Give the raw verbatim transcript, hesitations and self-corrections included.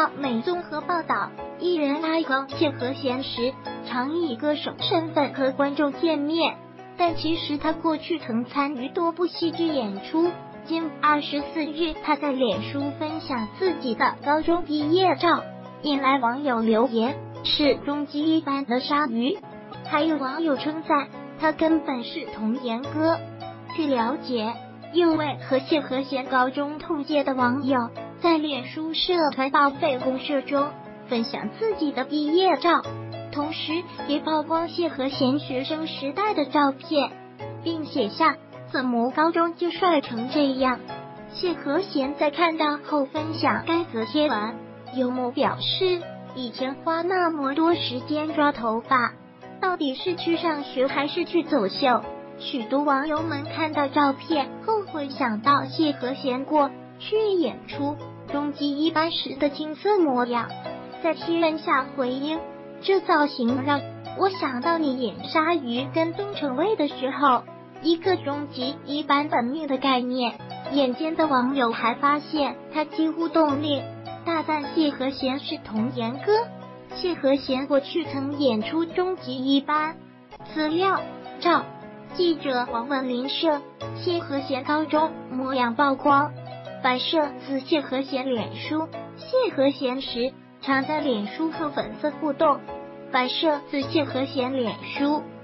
央美综合报道，艺人阿恒谢和弦时常以歌手身份和观众见面，但其实他过去曾参与多部戏剧演出。今二十四日，他在脸书分享自己的高中毕业照，引来网友留言是终极一班的鲨鱼，还有网友称赞他根本是童颜哥。据了解，有位和谢和弦高中同届的网友在脸书社团报废公社中分享自己的毕业照，同时也曝光谢和弦学生时代的照片，并写下怎么高中就帅成这样。谢和弦在看到后分享该则贴文，幽默表示以前花那么多时间抓头发，到底是去上学还是去走秀？许多网友们看到照片后会想到谢和弦过去演出终极一班时的青涩模样，在贴文下回应，这造型让我想到你演鲨鱼跟东城卫的时候，一个终极一班本命的概念。眼尖的网友还发现他几乎冻龄，大赞谢和弦是童颜哥。谢和弦过去曾演出终极一班。资料照记者王文林摄，谢和弦高中模样曝光。摆摄自谢和弦脸书，谢和弦时常在脸书和粉丝互动。摆摄自谢和弦脸书。